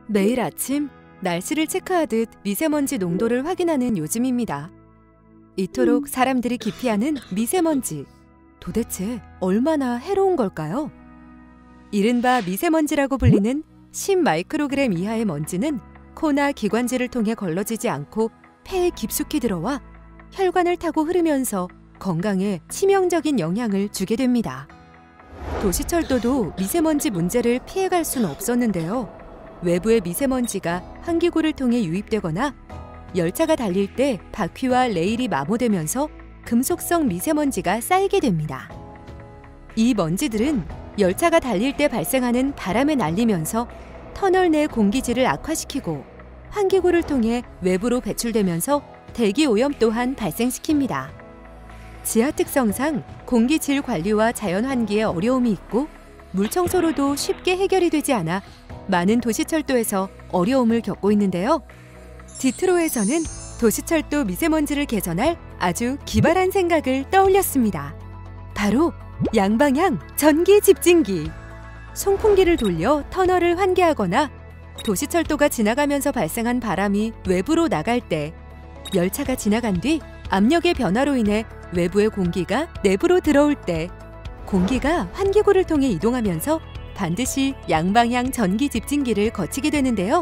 매일 아침 날씨를 체크하듯 미세먼지 농도를 확인하는 요즘입니다. 이토록 사람들이 기피하는 미세먼지, 도대체 얼마나 해로운 걸까요? 이른바 미세먼지라고 불리는 10마이크로그램 이하의 먼지는 코나 기관지를 통해 걸러지지 않고 폐에 깊숙이 들어와 혈관을 타고 흐르면서 건강에 치명적인 영향을 주게 됩니다. 도시철도도 미세먼지 문제를 피해갈 수는 없었는데요. 외부의 미세먼지가 환기구를 통해 유입되거나 열차가 달릴 때 바퀴와 레일이 마모되면서 금속성 미세먼지가 쌓이게 됩니다. 이 먼지들은 열차가 달릴 때 발생하는 바람에 날리면서 터널 내 공기질을 악화시키고 환기구를 통해 외부로 배출되면서 대기 오염 또한 발생시킵니다. 지하 특성상 공기질 관리와 자연 환기에 어려움이 있고 물 청소로도 쉽게 해결이 되지 않아 많은 도시철도에서 어려움을 겪고 있는데요. 디트로에서는 도시철도 미세먼지를 개선할 아주 기발한 생각을 떠올렸습니다. 바로 양방향 전기 집진기. 송풍기를 돌려 터널을 환기하거나 도시철도가 지나가면서 발생한 바람이 외부로 나갈 때 열차가 지나간 뒤 압력의 변화로 인해 외부의 공기가 내부로 들어올 때 공기가 환기구를 통해 이동하면서 반드시 양방향 전기 집진기를 거치게 되는데요.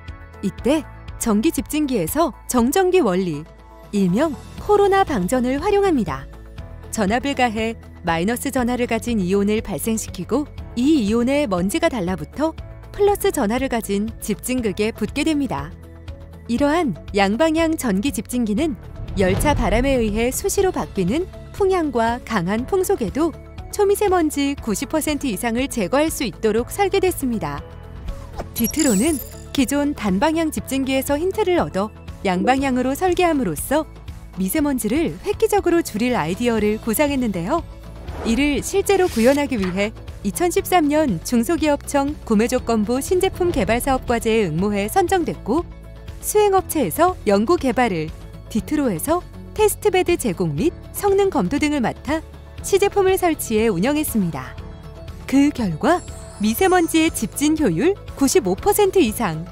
이때 전기 집진기에서 정전기 원리, 일명 코로나 방전을 활용합니다. 전압을 가해 마이너스 전하를 가진 이온을 발생시키고 이 이온에 먼지가 달라붙어 플러스 전하를 가진 집진극에 붙게 됩니다. 이러한 양방향 전기 집진기는 열차 바람에 의해 수시로 바뀌는 풍향과 강한 풍속에도 초미세먼지 90% 이상을 제거할 수 있도록 설계됐습니다. 디트로는 기존 단방향 집진기에서 힌트를 얻어 양방향으로 설계함으로써 미세먼지를 획기적으로 줄일 아이디어를 구상했는데요. 이를 실제로 구현하기 위해 2013년 중소기업청 구매조건부 신제품 개발사업과제에 응모해 선정됐고 수행업체에서 연구 개발을, 디트로에서 테스트베드 제공 및 성능 검토 등을 맡아 시제품을 설치해 운영했습니다. 그 결과 미세먼지의 집진 효율 95% 이상,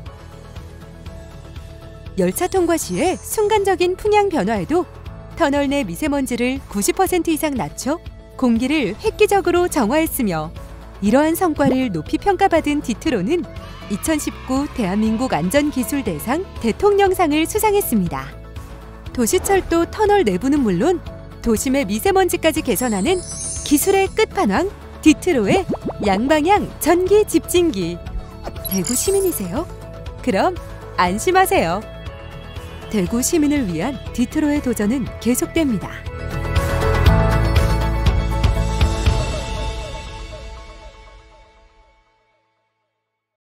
열차 통과 시에 순간적인 풍향 변화에도 터널 내 미세먼지를 90% 이상 낮춰 공기를 획기적으로 정화했으며 이러한 성과를 높이 평가받은 디트로는 2019 대한민국 안전기술대상 대통령상을 수상했습니다. 도시철도 터널 내부는 물론 도심의 미세먼지까지 개선하는 기술의 끝판왕 디트로의 양방향 전기 집진기. 대구 시민이세요? 그럼 안심하세요. 대구 시민을 위한 디트로의 도전은 계속됩니다.